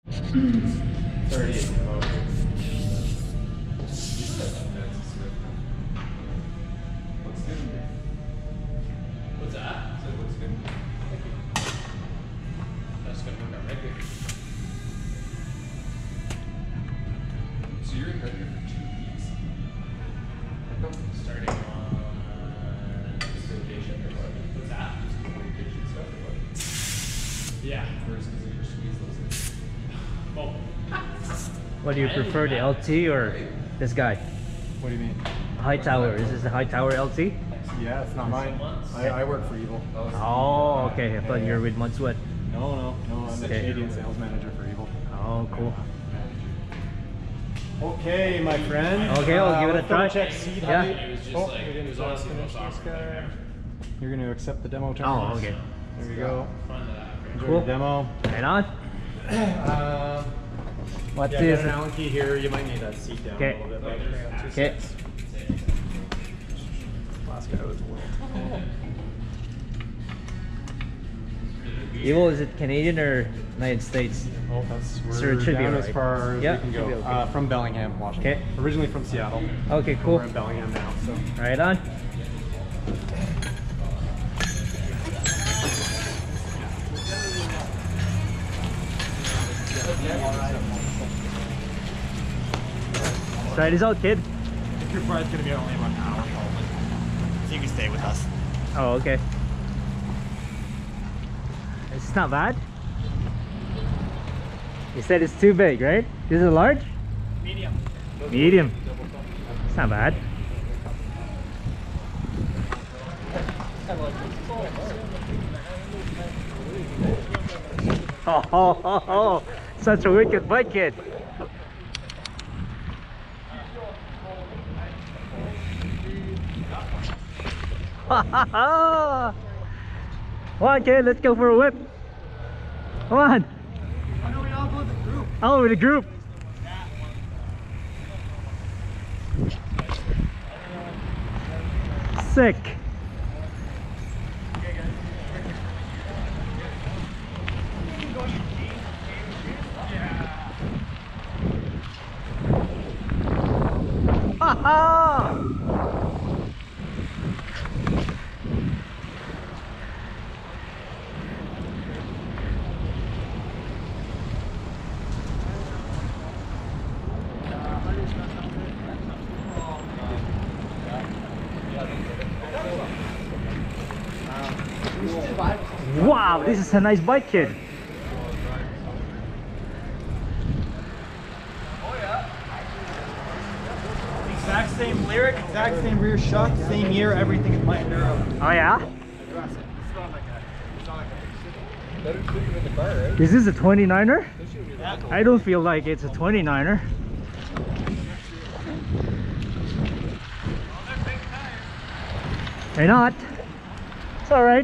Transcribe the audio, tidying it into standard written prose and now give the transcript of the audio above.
30. Looks good. What's that? So it looks good. Thank you. That's gonna work out right here. So you're in Red Deer for 2 weeks? Starting on vacation or what? What's that? Just vacation stuff or what? Yeah. First, because you're squeeze those in. Oh. What do you prefer, the LT or this guy? What do you mean? High tower. Is this a high tower LT? Yeah, it's not mine. I work for Evil. Oh, okay. I thought you were with Mudsweat. No. I'm the Canadian sales manager for Evil. Oh, cool. Okay, my friend. Okay, I'll give it a try. Check seat Yeah. height. It was just like, it was honestly the most awkward thing ever. You're going to accept the demo terms. Oh, okay. There you go. Fun to that. Enjoy Cool. the demo. Right on. What Yeah, is got an it? Allen key here. You might need that seat down Okay. a little bit. Okay. Last guy was the world. Evil, is it Canadian or United States? Oh, that's So it we're should be down alright. as far as Yeah, we can should be go. okay. From Bellingham, Washington. Okay. Originally from Seattle. Okay, cool. We're in Bellingham now. So. Right on. Try this out, kid. Your flight's gonna be only about an hour, so you can stay with us. Oh, okay. It's not bad. You said it's too big, right? This is a large? Medium. Medium. It's not bad. Oh, such a wicked bike, kid. Come on, kid, let's go for a whip. Come on. I know we all go with the group. Oh, with a group. Sick. Ha ha! Wow, this is a nice bike, kid. Exact same lyric, exact same rear shock, same year, everything is my enduro. Oh yeah? Is this a 29er? I don't feel like it's a 29er. They're not. It's alright.